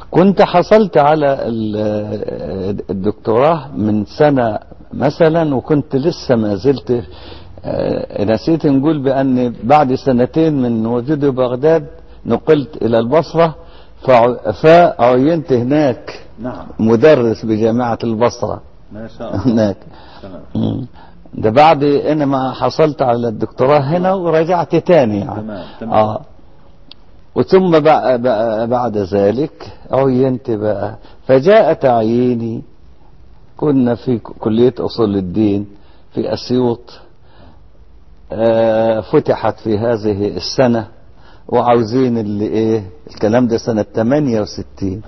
كنت حصلت على الدكتوراه من سنة مثلا، وكنت لسه ما زلت نسيت نقول بأن بعد سنتين من وجودي بغداد نقلت إلى البصرة، فعينت هناك. نعم. مدرس بجامعة البصرة ما شاء الله. هناك. ده بعد أنا ما حصلت على الدكتوراه هنا ورجعت تاني يعني. تمام. وثم بعد ذلك عينت بقى، فجاء تعييني. كنا في كلية أصول الدين في أسيوط، فتحت في هذه السنة، وعاوزين اللي ايه الكلام ده سنة 68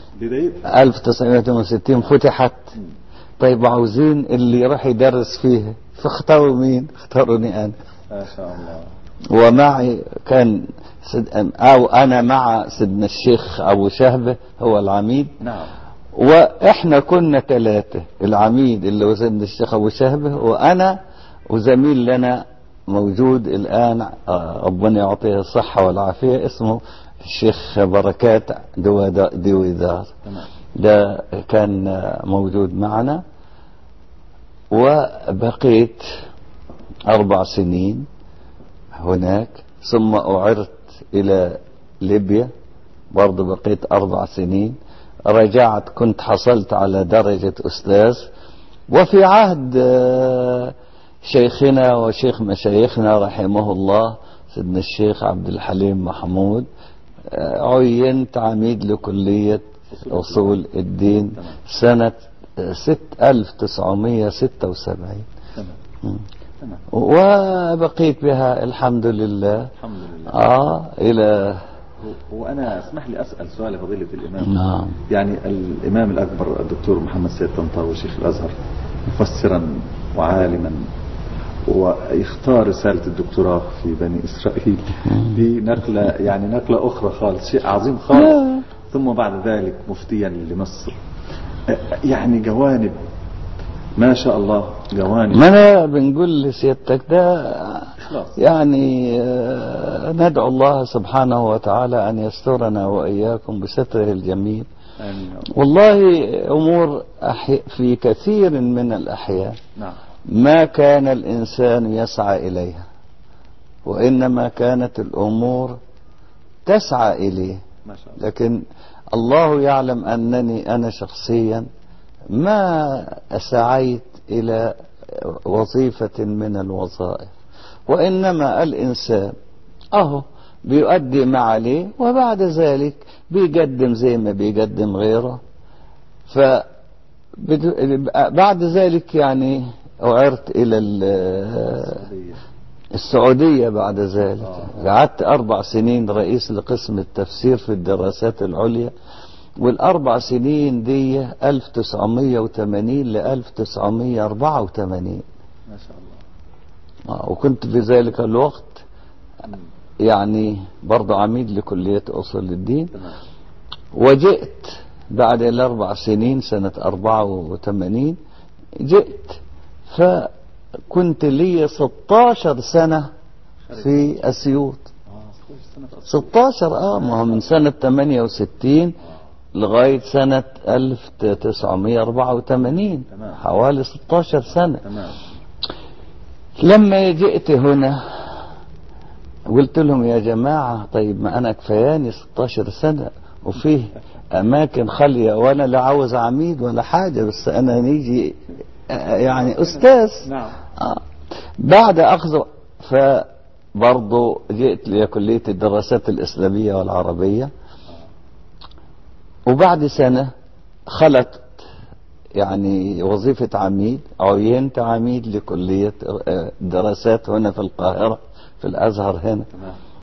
1968 فتحت. طيب عاوزين اللي يروح يدرس فيها، فاختاروا مين؟ اختاروني انا. ما شاء الله. ومعي كان انا مع سيدنا الشيخ ابو شهبة هو العميد. نعم. واحنا كنا 3، العميد اللي هو سيدنا الشيخ ابو شهبة، وانا وزميل لنا موجود الآن ربنا يعطيه الصحة والعافية، اسمه الشيخ بركات دويدار. ده كان موجود معنا. وبقيت 4 سنين هناك، ثم أعرت إلى ليبيا، برضه بقيت 4 سنين. رجعت، كنت حصلت على درجة أستاذ. وفي عهد شيخنا وشيخ مشايخنا رحمه الله سيدنا الشيخ عبد الحليم محمود، عينت عميد لكلية أصول الدين سنة 1976. وبقيت بها الحمد لله. الحمد لله. إلى. وأنا اسمح لي أسأل سؤال فضيلة الإمام. نعم. يعني الإمام الأكبر الدكتور محمد سيد طنطاوي شيخ الأزهر مفسرا وعالما، ويختار رسالة الدكتوراه في بني إسرائيل، دي نقلة يعني نقلة أخرى خالص، شيء عظيم خالص. ثم بعد ذلك مفتيا لمصر، يعني جوانب ما شاء الله، جوانب. ما أنا بنقول لسيادتك ده يعني ندعو الله سبحانه وتعالى أن يسترنا وإياكم بستره الجميل. آمين. والله أمور في كثير من الأحيان نعم. ما كان الإنسان يسعى إليها، وإنما كانت الأمور تسعى إليه. ما شاء الله. لكن الله يعلم أنني أنا شخصيا ما سعيت إلى وظيفة من الوظائف، وإنما الإنسان بيؤدي ما عليه، وبعد ذلك بيقدم زي ما بيقدم غيره. فبعد ذلك يعني أعرت إلى السعودية. بعد ذلك قعدت 4 سنين رئيس لقسم التفسير في الدراسات العليا، وال4 سنين دي 1980 ل 1984. ما شاء الله. وكنت في ذلك الوقت يعني برضه عميد لكلية أصول الدين. وجئت بعد ال4 سنين سنة 84 جئت، فكنت لي 16 سنة في أسيوط. 16 ما هو من سنة 68 لغاية سنة 1984. حوالي 16 سنة. لما جئت هنا قلت لهم يا جماعة، طيب ما أنا كفياني 16 سنة وفيه أماكن خالية، وأنا لا عاوز عميد ولا حاجة، بس أنا نيجي يعني أستاذ. نعم. بعد أخذ فبرضو جئت لكلية الدراسات الإسلامية والعربية، وبعد سنة خلت يعني وظيفة عميد، عينت عميد لكلية دراسات هنا في القاهرة في الأزهر هنا.